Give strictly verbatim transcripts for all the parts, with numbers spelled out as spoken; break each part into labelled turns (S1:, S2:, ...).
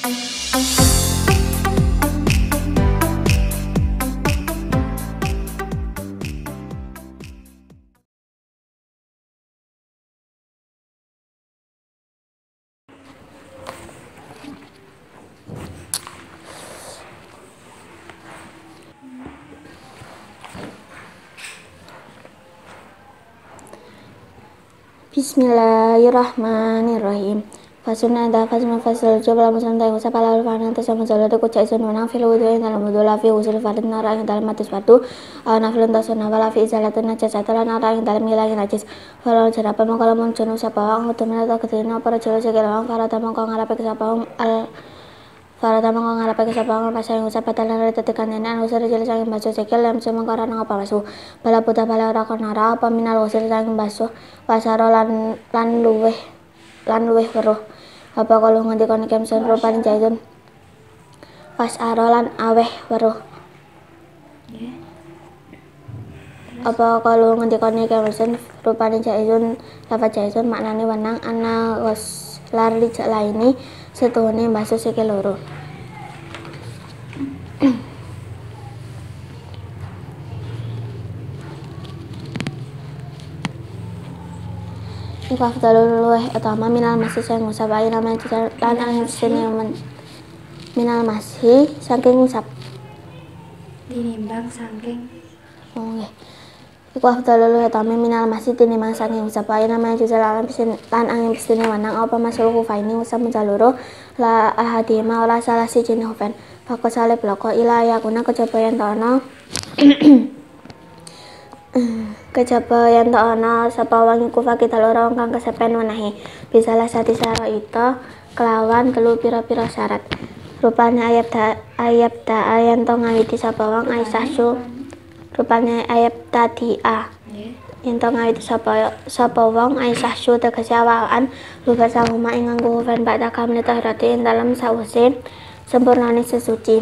S1: Bismillahirrahmanirrahim. Fasun ada fasun fasul coba muslim tay usap ala alfana atas sama jalo de kucai sun wanang fil wudu yang dalam wudu lafi usul farid nara yang dalam matis batu nafilun tasun nafal lafi izalatun najis atulah nara yang dalam hilangin najis falau cerapa mengkala muncul usapawang utumina atau ketina para jalo segelawang para tamang kau ngarape kesapawang al para tamang kau ngarape kesapawang pasal yang usap batalan dari tetikan nenek usir jalo sangin baso sekel yang semang karana ngapa basu bala puta bala ora konara apa minal usir sangin baso pasaro lan lan luweh lan luweh weruh apa kalau ngendikane kemsen rupane jaitun pasaro lan aweh weruh apa kalau ngendikane kemsen rupane jaitun lafaz jaitun maknane wenang ana wes lari jak laini setuhune baso sikil loro. Iku afdalul luweh utama minal masih sing ngusap ae namanya lan angin sini minal masih saking ngusap
S2: tinimbang saking
S1: oh nggih iku afdalul luweh utama minal masih tinimbang saking ngusap ae namanya lan lan angin sini wanang apa masuk kufaini ngusap menjaluro la ahadima ora salah siji hufen fako sale bloko ila yakuna kejaba yen ana kejaba yen ana sapa wong iku fakita loro kang kesepen menahi bisalah sati saro ito kelawan telu pira-pira syarat rupane ayat da ayat da ayan to ngawiti sapa wong Aisyah su rupane ayat tadi a yen to ngawiti sapa sapa wong Aisyah su tegese awakan lupa sanguma ing nganggo fen bakda kamne tahrati ing dalem sawise sempurnane sesuci.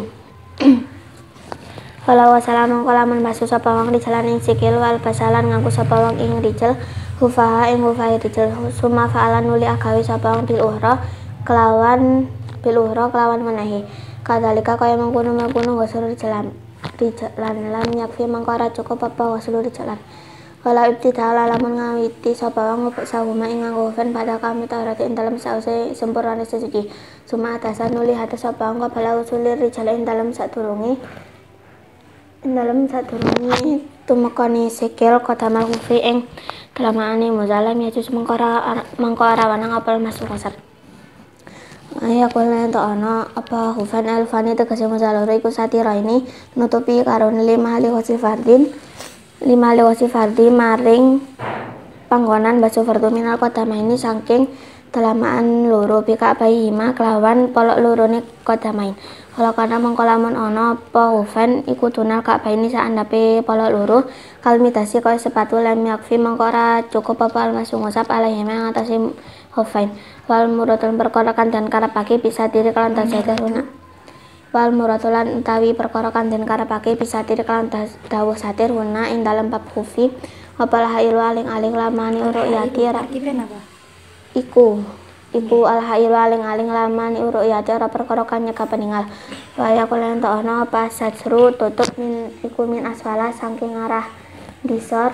S1: Kalau wassalamu kalaman basu sapa wong di jalan ing sikil wal basalan nganggo sapa wong ing rijel hufaha ing hufahe rijel summa fa'alan nuli agawe sapa wong bil uhra kelawan bil uhra kelawan menehi kadalika kaya mengkono-mengkono wasul jalan di jalan lan yakfi mangko ora cukup apa wasul di jalan wala ibtidala lamun ngawiti sapa wong ngubuk sahuma ing nganggo fen pada kami tahrati ing dalem sause sempurnane sesuci summa atasan nuli atas sapa wong bala usulir rijal ing dalem sadurunge dalam sadurunge tumekani sikil kota malhufi ing kelamaane muzalam ya jus mengkora mangko ora wanang apal masuk kasar aya kula ento ana apa hufan alfani tegese muzaloro iku satira ini nutupi karo lima liwasi fardin lima liwasi fardi maring panggonan baso fardu minal kota maini saking telamaan loro bika bayi hima kelawan polok lorone kota main kalau kana mengko lamun ana apa hufan iku tunal kak baini saandape polok loro kalmitasi kaya sepatu lam yakfi mengko ora cukup apa almasu ngusap alaihi ngatasi hufan wal muratul perkara dan karepake bisa diri kalan tasada guna wal muratulan utawi perkara den karepake bisa diri kalan dawuh satir guna ing dalem bab hufi apalah ilu aling-aling lamani uruyati ora iku iku alhail aling-aling lamani uruyati ora perkara kang nyeka peninggal waya kula ento ana apa sajru tutup min iku min asfala saking arah disor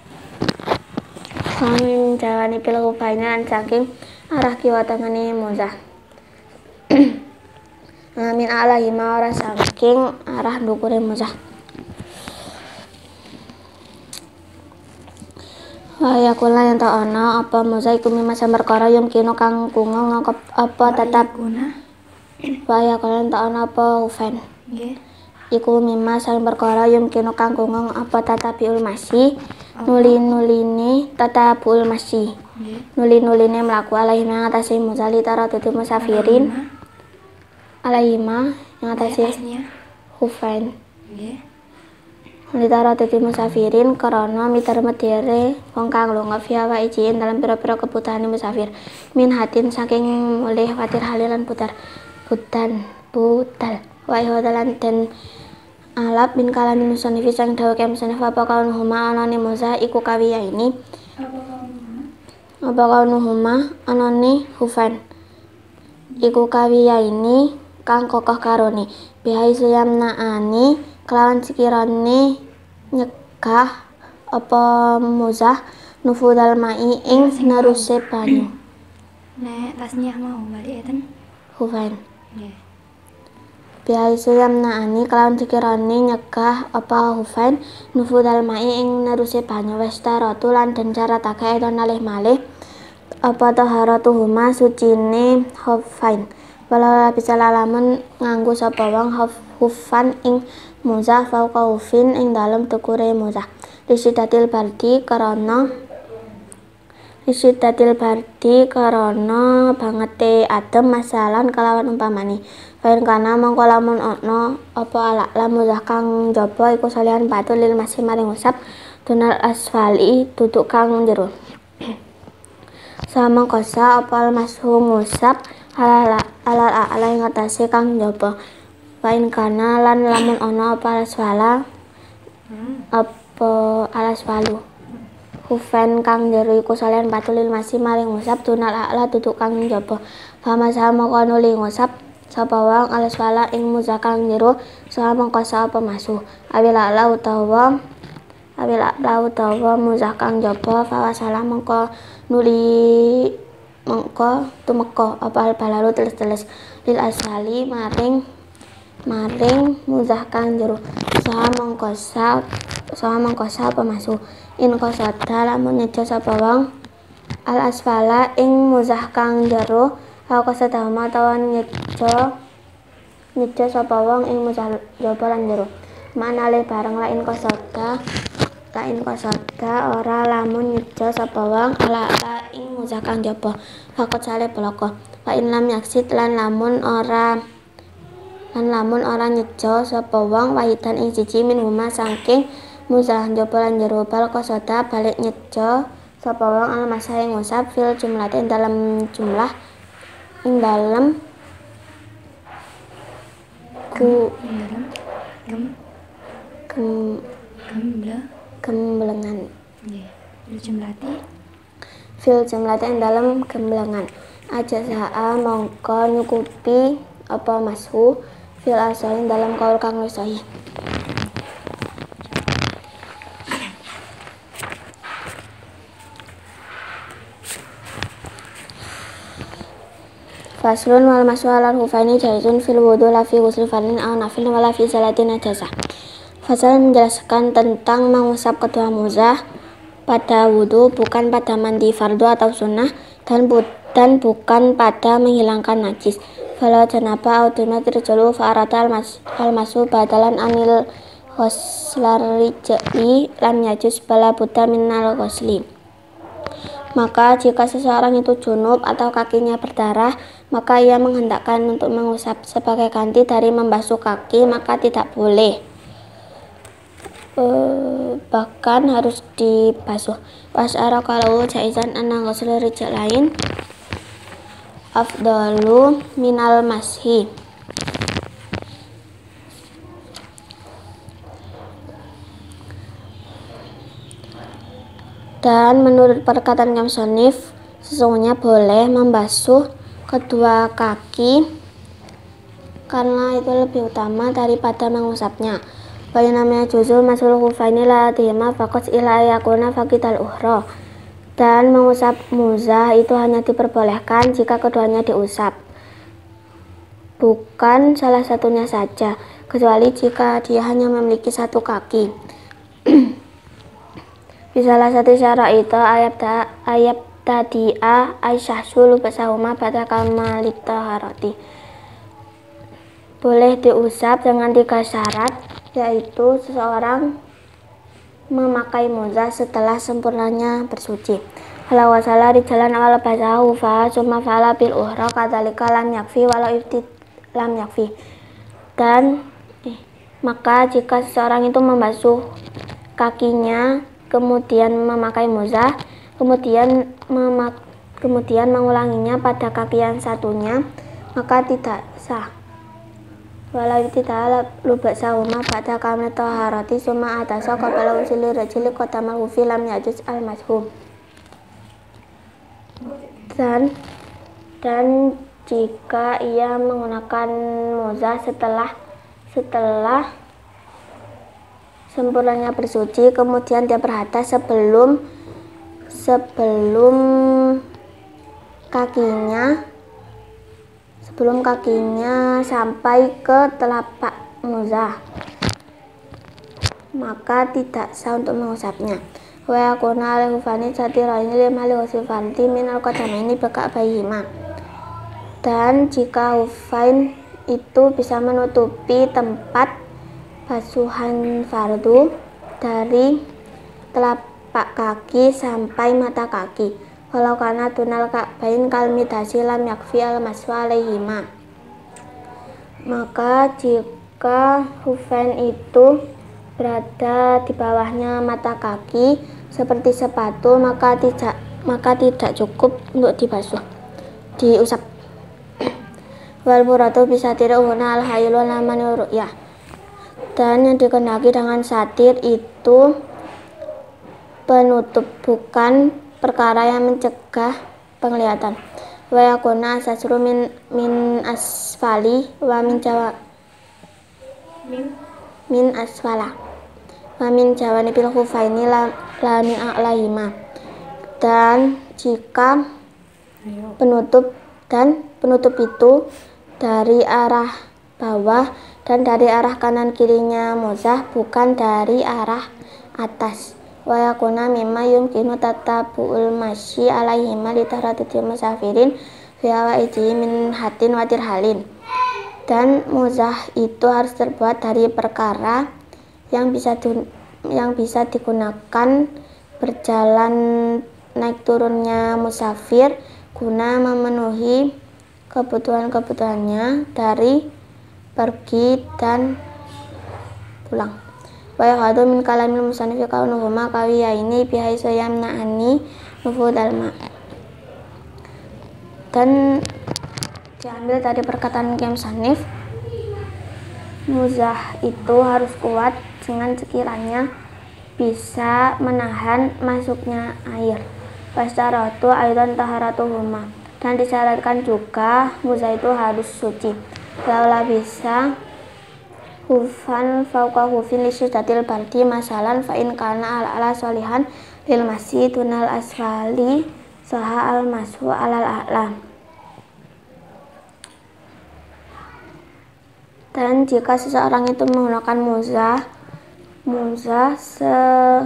S1: saking jawani pil upaina saking arah kiwa tengene muzah min alahi ma ora saking arah ndukure muzah waya kula ento ana apa muzah iku mimma perkara yung kino kang kungo ngakep apa tetap waya kula ento ana apa ufen nggih iku mimma sang perkara yung kino kang kungo apa tatabiul masih nuli-nuline tatabul masih nuli-nuline mlaku alaihi ngatasi muzali taratati musafirin alaihi ma ngatasi ufen nggih Litara teti musafirin karena mitar medere wong kang lunga via wa ijin dalam pira-pira kebutuhan musafir min hatin saking mulih watir halilan putar putan putal wa ihadalan dan alap bin kalamin musanifi sang dawa kem musannif apa kaun huma anane musa iku kawiya ini apa kaun huma anane hufan iku kawiyaini kang kokoh karone bihai suyamnaani kelawan sekirane nyegah apa muzah nufudal mai ing neruse banyu.
S2: Nek tasniah mau balik eten.
S1: Hufain.
S2: Nggih.
S1: Bihai suyamnaani kelawan sekirane nyegah apa hufain nufudal mai ing neruse banyu westaratu lan den syaratake edan alih malih apa taharatuhuma sucine hufain. Walau bisa lalamun nganggo sapa wong hufan ing muzah fauqa hufin ing dalem tukure muzah. Risidatil bardi karana Risidatil bardi karana bangete adem masalan kelawan umpamane. Fain kana mongko lamun ana apa ala muzah kang jaba iku salihan patu lil masih maring usap tunal asfali duduk kang jero. Sama kosa apa mashu ngusap ala ala ala ing atase kang njaba. Fain kana lan lamun ana apa asfala apa alasfalu hufen kang jero iku salian patu lil masih maring ngusap tunal ala duduk kang njaba. Fama sama kono li ngusap sapa wong alasfala ing muzah kang jero sama kosa apa mashu awila ala utawa awila ala utawa muzah kang njaba fawasala mengko nuli mengko tumeka apa albalalu teles-teles lil asfali maring maring muzah kang jero saha mengkosa saha mengkosa apa masu in qasada lamun nyejo sapa wong al asfala ing muzah kang jero ha qasada ma tawan nyejo nyejo sapa wong ing muzah jaba lan jero manale bareng la in qasada la in qasada ora lamun nyejo sapa wong ala ing muzah kang jaba fakot sale bloko la in lam yaksit lan lamun ora lan lamun ora nyejo sapa wong wahidan ing siji min huma saking muzah njaba lan jero bal qasada balik nyejo sapa wong al masah ing ngusap fil jumlate ing dalam jumlah ing dalam ku
S2: gem
S1: gem
S2: gemble
S1: gemblengan
S2: nggih fil jumlati
S1: fil jumlate ing dalam gemblengan aja saa mongko nyukupi apa mashu fil asahin dalam kaul kang sahih. Faslun wal mashu alal hufaini jaizun fil wudu la fi ghusli fardin aw nafil wala fi salatin najasa. Fasal menjelaskan tentang mengusap kedua muzah pada wudu bukan pada mandi fardu atau sunnah dan bu dan bukan pada menghilangkan najis. Fala janaba autumat rijlu fa'arata al-masu badalan anil ghuslarrijli lam yajuz bala buddha minal ghusli. Maka jika seseorang itu junub atau kakinya berdarah, maka ia menghendakkan untuk mengusap sebagai ganti dari membasuh kaki, maka tidak boleh e, bahkan harus dibasuh. Wasara kalau jaizan anna ghuslarrijl lain afdalu minal mashi. Dan menurut perkataan Imam Shonif, sesungguhnya boleh membasuh kedua kaki karena itu lebih utama daripada mengusapnya. Bagi namanya juzul masul hufaini la tihma faqat ila yakuna faqital uhra. Dan mengusap muzah itu hanya diperbolehkan jika keduanya diusap, bukan salah satunya saja, kecuali jika dia hanya memiliki satu kaki. Salah satu syarat itu ayat ta, ayat tadi'a aisyah sulu besahuma pada kamalita harati. Boleh diusap dengan tiga syarat, yaitu seseorang memakai muzah setelah sempurnanya bersuci. Kalau wasala di jalan awal basahu fa summa fa'ala bil uhra kadzalika lam yakfi walau ibtid lam yakfi. Dan eh, maka jika seseorang itu membasuh kakinya kemudian memakai muzah, kemudian memak kemudian mengulanginya pada kaki yang satunya, maka tidak sah. Walau tidak lubak sahuma pada kamil taharati summa atasa qabala usili rajuli qatamal hufi lam yajuz al mashhum. Dan dan jika ia menggunakan muzah setelah setelah sempurnanya bersuci, kemudian dia berhadas sebelum sebelum kakinya sebelum kakinya sampai ke telapak muzah, maka tidak sah untuk mengusapnya. Wa yakuna alaihi fani satiraini lima liwasifanti min al-qadamaini baka bayhima. Dan jika hufain itu bisa menutupi tempat basuhan fardu dari telapak kaki sampai mata kaki, walau karena tunal ka'bain kalmidasi lam yakfi al-maswa alaihima. Maka jika hufain itu berada di bawahnya mata kaki seperti sepatu, maka tidak maka tidak cukup untuk dibasuh, diusap. Wal muradu bisa tidak huna al haylu lamani ru'yah. Dan yang dikehendaki dengan satir itu penutup, bukan perkara yang mencegah penglihatan. Wa yakuna asasru min min asfali wa min jawa min min asfala wa min jawani bil khufaini la min a'lahima. Dan jika penutup dan penutup itu dari arah bawah dan dari arah kanan kirinya muzah, bukan dari arah atas. Wa yakuna mimma yumkinu tatabu'ul masyi alaihima li taradudi musafirin fi awaiji min hatin wa dirhalin. Dan muzah itu harus terbuat dari perkara yang bisa di, yang bisa digunakan berjalan naik turunnya musafir guna memenuhi kebutuhan-kebutuhannya dari pergi dan pulang. Wa yakhadu min kalamil musannif kaunuhuma qawiyaini bihaisu yamna'ani nufudal ma. Dan diambil dari perkataan musannif, muzah itu harus kuat dengan sekiranya bisa menahan masuknya air. Wastaratu aidan taharatuhuma. Dan disyaratkan juga muzah itu harus suci. Laula bisa hufan fauqa hufin lisyudatil bardi masalan fa in kana ala ala solihan lil masyi tunal asfali saha al mashu alal a'la. Dan jika seseorang itu menggunakan muzah muzah se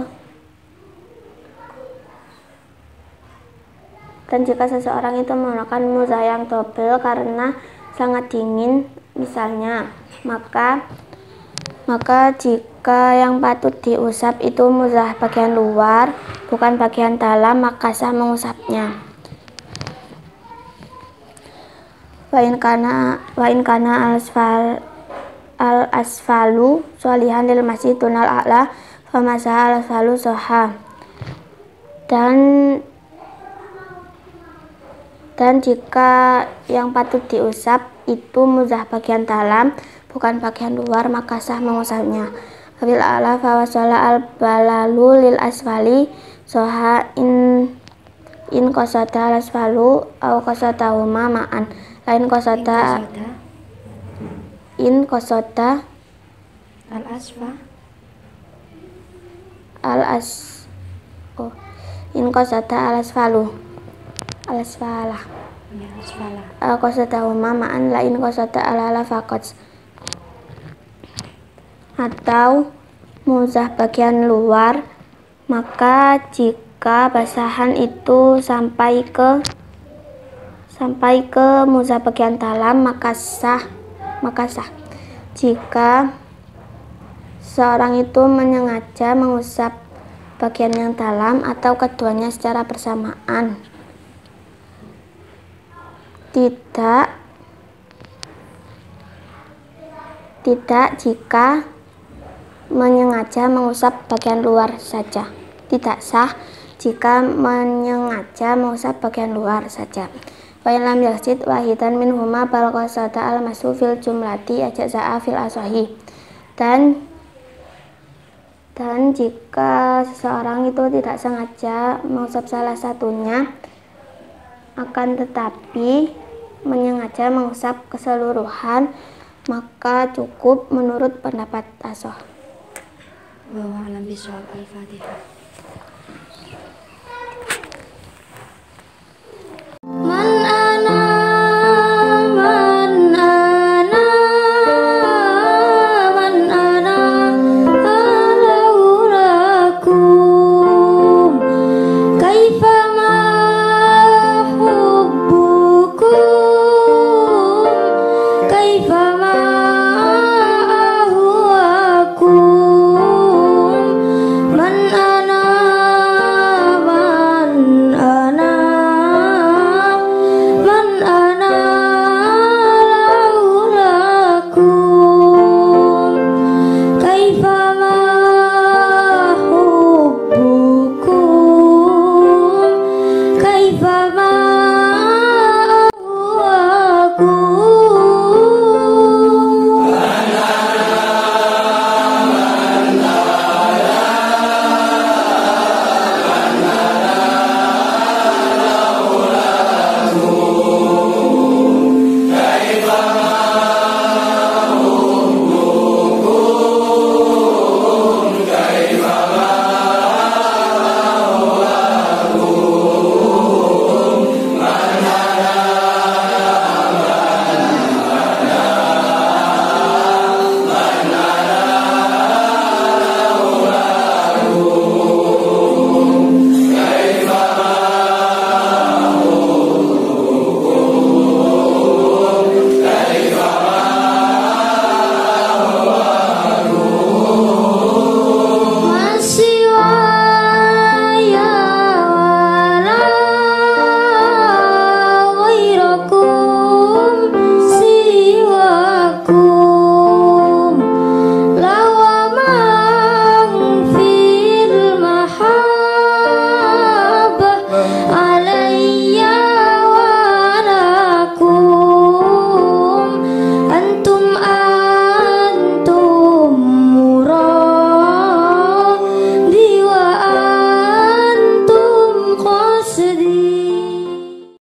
S1: dan jika seseorang itu menggunakan muzah yang double karena sangat dingin misalnya, maka maka jika yang patut diusap itu muzah bagian luar bukan bagian dalam, maka sah mengusapnya. Wa in kana wa in kana al-asfal al-asfalu sholihan lil masjid tunal a'la fa masa al-asfalu soha. Dan dan jika yang patut diusap itu muzah bagian dalam bukan bagian luar, maka sah mengusapnya. Fil a'la fa wasala al-balalu lil asfali soha in in qasada al-asfalu au qasadahuma ma'an. Lain qasada in qasada
S2: al-asfa al-as oh in qasada al-asfalu al-asfala ya asfala
S1: al qasadahuma ma'an lain qasada al-ala faqat. Atau muzah bagian luar, maka jika basahan itu sampai ke sampai ke muzah bagian dalam, maka sah maka sah. Jika seorang itu menyengaja mengusap bagian yang dalam atau keduanya secara bersamaan, tidak tidak jika menyengaja mengusap bagian luar saja. Tidak sah jika menyengaja mengusap bagian luar saja. Wa in lam yaqsid wahidan minhuma bal qasada al-masu fil jumlati ajza'a fil asahi. Dan dan jika seseorang itu tidak sengaja mengusap salah satunya, akan tetapi menyengaja mengusap keseluruhan, maka cukup menurut pendapat Asoh.
S2: Wa a'lam bishawab. Al-Fatihah. Man ana man ana man ana alaurakum kaifa ma hubbukum kaifa